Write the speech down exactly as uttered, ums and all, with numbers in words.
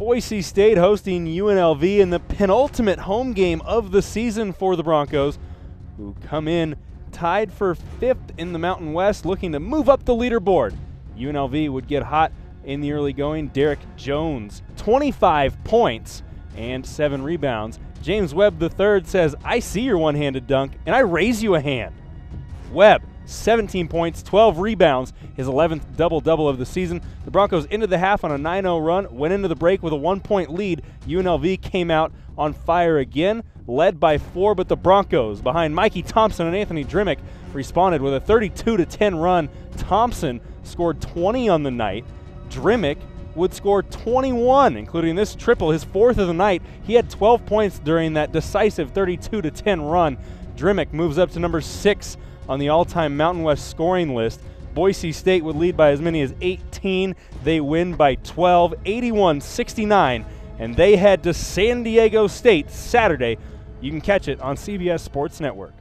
Boise State hosting U N L V in the penultimate home game of the season for the Broncos, who come in tied for fifth in the Mountain West, looking to move up the leaderboard. U N L V would get hot in the early going. Derek Jones, twenty-five points and seven rebounds. James Webb the third says, "I see your one-handed dunk, and I raise you a hand." Webb, seventeen points, twelve rebounds, his eleventh double-double of the season. The Broncos ended the half on a nine oh run, went into the break with a one-point lead. U N L V came out on fire again, led by four, but the Broncos, behind Mikey Thompson and Anthony Drimmick, responded with a thirty-two to ten run. Thompson scored twenty on the night. Drimmick would score twenty-one, including this triple, his fourth of the night. He had twelve points during that decisive thirty-two to ten run. Drimmick moves up to number six on the all-time Mountain West scoring list. Boise State would lead by as many as eighteen. They win by twelve, eighty-one sixty-nine, and they head to San Diego State Saturday. You can catch it on C B S Sports Network.